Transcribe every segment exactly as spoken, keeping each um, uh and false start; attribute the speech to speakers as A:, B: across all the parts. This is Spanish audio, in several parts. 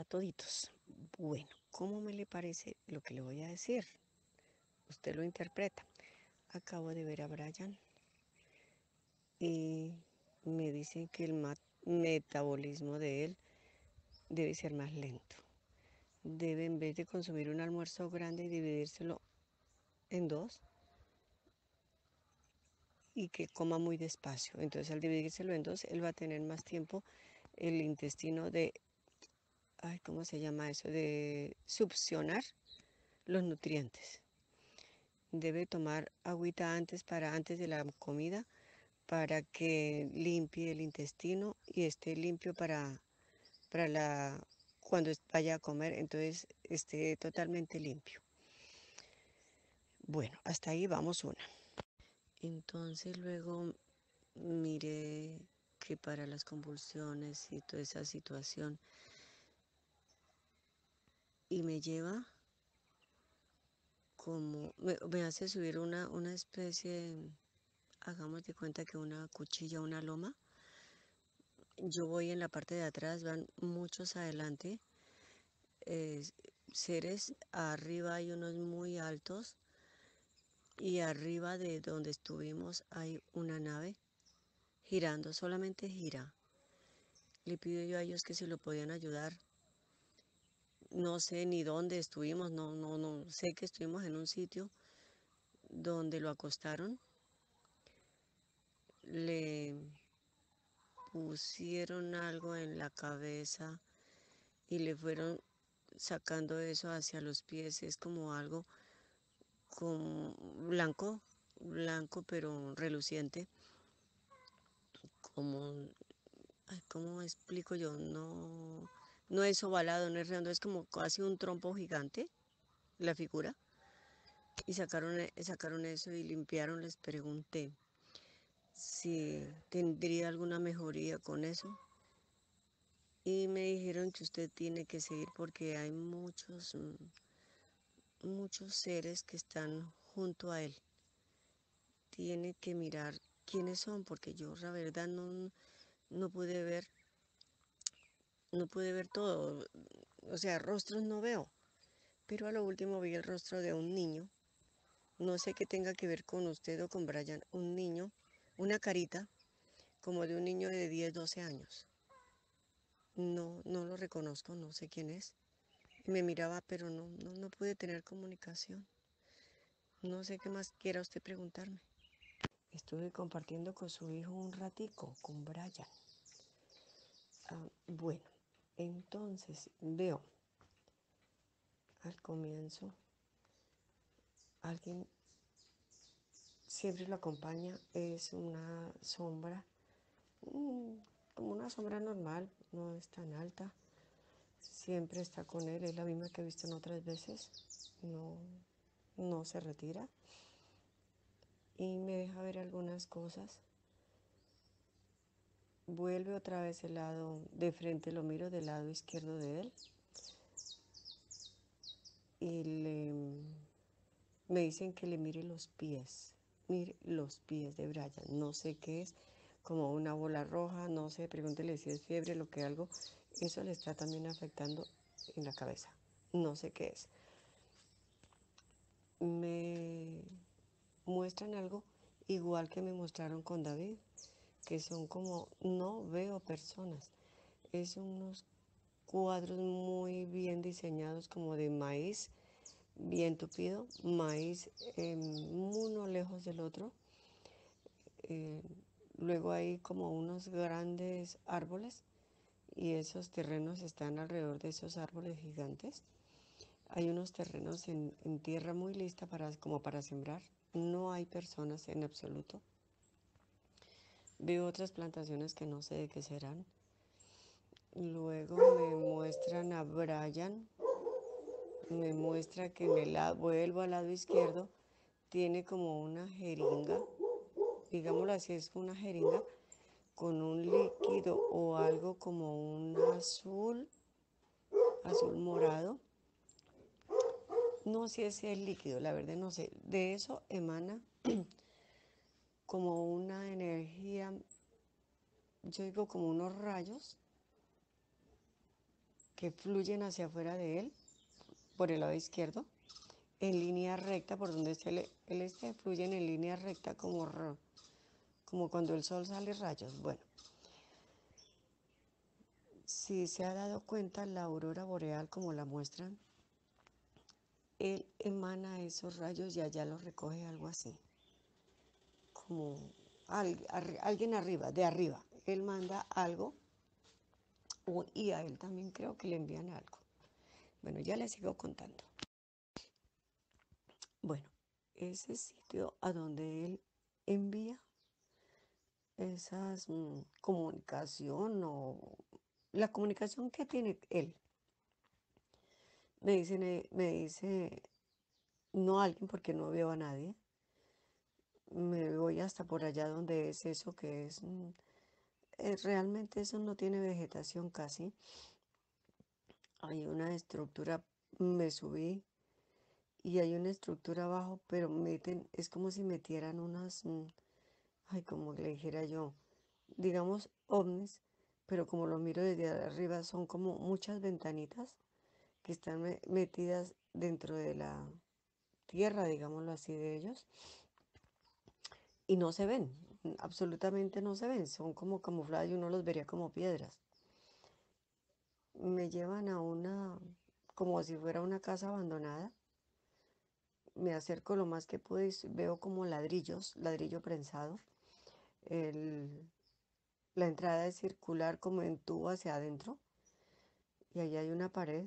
A: toditos. Bueno, ¿cómo me le parece lo que le voy a decir? Usted lo interpreta. Acabo de ver a Brian y me dicen que el metabolismo de él debe ser más lento. Debe, en vez de consumir un almuerzo grande y dividírselo en dos, y que coma muy despacio. Entonces, al dividírselo en dos, él va a tener más tiempo el intestino de, ay, ¿cómo se llama eso? De succionar los nutrientes. Debe tomar agüita antes para antes de la comida para que limpie el intestino y esté limpio para, para la cuando vaya a comer, entonces esté totalmente limpio. Bueno, hasta ahí vamos una. Entonces luego miré que para las convulsiones y toda esa situación y me lleva como, me, me hace subir una, una especie, hagamos de cuenta que una cuchilla, una loma. Yo voy en la parte de atrás, van muchos adelante, eh, seres, arriba hay unos muy altos y arriba de donde estuvimos hay una nave girando, solamente gira. Le pido yo a ellos que si lo podían ayudar. No sé ni dónde estuvimos, no, no, no, sé que estuvimos en un sitio donde lo acostaron, le pusieron algo en la cabeza y le fueron sacando eso hacia los pies, es como algo como blanco, blanco pero reluciente, como, ay, ¿cómo explico yo? No, no es ovalado, no es redondo, es como casi un trompo gigante, la figura. Y sacaron, sacaron eso y limpiaron, les pregunté si tendría alguna mejoría con eso. Y me dijeron que usted tiene que seguir porque hay muchos, muchos seres que están junto a él. Tiene que mirar quiénes son, porque yo la verdad no, no pude ver, no pude ver todo. O sea, rostros no veo. Pero a lo último vi el rostro de un niño. No sé qué tenga que ver con usted o con Brian. Un niño, una carita como de un niño de diez, doce años. No, no lo reconozco, no sé quién es. Y me miraba, pero no, no, no pude tener comunicación. No sé qué más quiera usted preguntarme. Estuve compartiendo con su hijo un ratico, con Brian. Ah, bueno, entonces veo al comienzo alguien siempre lo acompaña, es una sombra, mm, como una sombra normal, no es tan alta. Siempre está con él, es la misma que he visto en otras veces. No, no se retira y me deja ver algunas cosas. Vuelve otra vez el lado de frente, lo miro del lado izquierdo de él y le, me dicen que le mire los pies, mire los pies de Brian, no sé qué es, como una bola roja, no sé, pregúntele si es fiebre, lo que algo, eso le está también afectando en la cabeza, no sé qué es. Me muestran algo igual que me mostraron con David, que son como, no veo personas, es unos cuadros muy bien diseñados como de maíz, bien tupido, maíz eh, uno lejos del otro. Eh, luego hay como unos grandes árboles y esos terrenos están alrededor de esos árboles gigantes. Hay unos terrenos en, en tierra muy lista para, como para sembrar. No hay personas en absoluto. Veo otras plantaciones que no sé de qué serán. Luego me muestran a Brian. Me muestra que en el lado, vuelvo al lado izquierdo, tiene como una jeringa. Digámoslo así, es una jeringa con un líquido o algo como un azul, azul morado. No sé si es líquido, la verdad no sé. De eso emana como una energía, yo digo como unos rayos que fluyen hacia afuera de él, por el lado izquierdo, en línea recta, por donde esté el, el este, fluyen en línea recta como, r- como cuando el sol sale rayos. Bueno, si se ha dado cuenta, la aurora boreal, como la muestran, él emana esos rayos y allá los recoge algo así, como al- arri- alguien arriba, de arriba. Él manda algo o- y a él también creo que le envían algo. Bueno, ya les sigo contando. Bueno, ese sitio a donde él envía esas mm, comunicación o la comunicación que tiene él, me dicen, eh, me dice, no alguien porque no veo a nadie, me voy hasta por allá donde es eso que es, mm, eh, realmente eso no tiene vegetación casi, hay una estructura, me subí y hay una estructura abajo, pero meten, es como si metieran unas, mm, ay, como le dijera yo, digamos ovnis, pero como lo miro desde arriba, son como muchas ventanitas que están me- metidas dentro de la tierra, digámoslo así, de ellos, y no se ven, absolutamente no se ven, son como camufladas y uno los vería como piedras. Me llevan a una, como si fuera una casa abandonada, me acerco lo más que puedo y s- veo como ladrillos, ladrillo prensado. El- la entrada es circular como en tubo hacia adentro y allí hay una pared.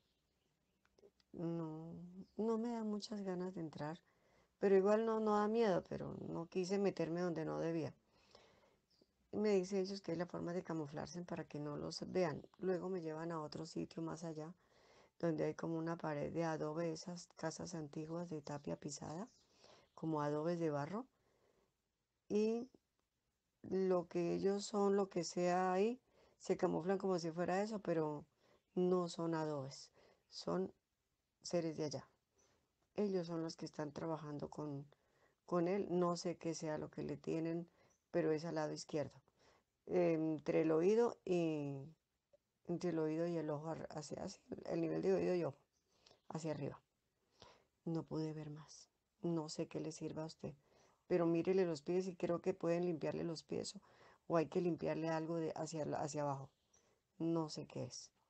A: No, no me da muchas ganas de entrar, pero igual no, no da miedo, pero no quise meterme donde no debía. Y me dicen ellos que hay la forma de camuflarse para que no los vean. Luego me llevan a otro sitio más allá, donde hay como una pared de adobe, esas casas antiguas de tapia pisada, como adobes de barro. Y lo que ellos son, lo que sea ahí, se camuflan como si fuera eso, pero no son adobes, son seres de allá. Ellos son los que están trabajando con, con él. No sé qué sea lo que le tienen, pero es al lado izquierdo. Eh, entre el oído y entre el oído y el ojo ar- hacia, hacia el nivel de oído y ojo, hacia arriba. No pude ver más. No sé qué le sirva a usted. Pero mírele los pies y creo que pueden limpiarle los pies o, o hay que limpiarle algo de hacia, la- hacia abajo. No sé qué es.